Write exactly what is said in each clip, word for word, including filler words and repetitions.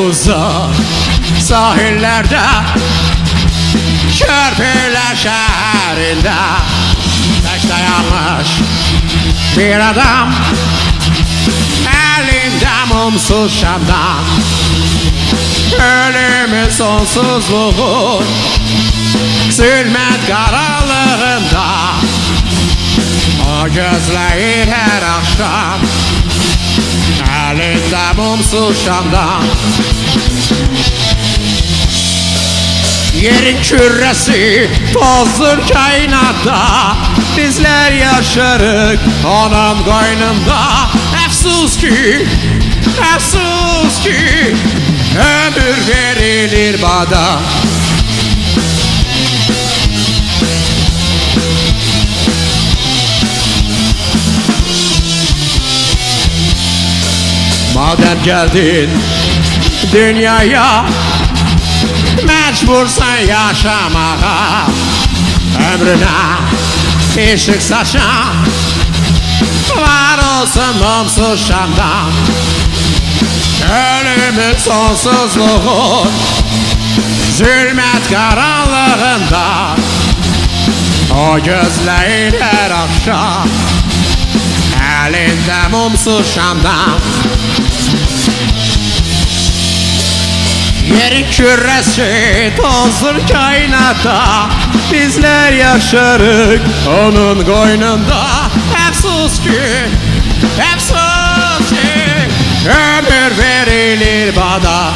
uzak sahillerde, Körpüler şehrinde tek dayanmış bir adam, elinde mumsuz şamdan. Ölümün sonsuzluğun zulmet karanlığında, o gözleyir her akşam elinde mumsuz şamdan. Yerin küresi tozdur kainatta, bizler yaşarık onun koynunda. Efsus ki, efsus ki ömür verilir bana. Madem geldin dünyaya, mecbursan yaşamaya, ömrüne ışık saçan var olsun mumsuz şamdan. Ölümün sonsuzluğun zulmet karanlığında, o gözleyin her akşam elinde mumsuz şamdan. Yerin küresi tozdur kainatta, bizler yaşarık onun koynunda. Efsus ki, efsus ki ömür verilir bana.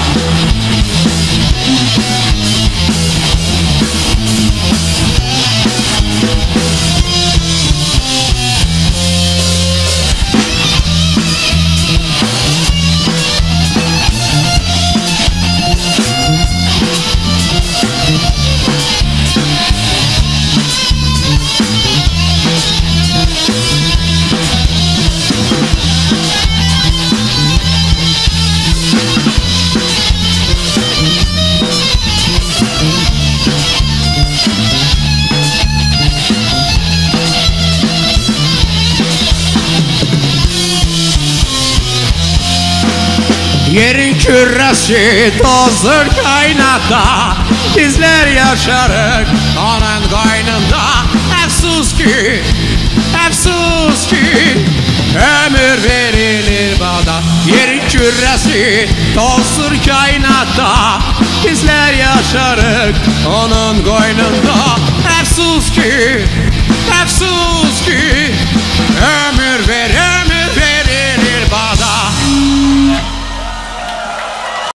Yerin küresi tozdur kainatta, bizler yaşarık onun koynunda. Efsus ki, efsus ki ömür verilir bana. Yerin küresi tozdur kainatta, bizler yaşarık onun koynunda. Efsus ki, efsus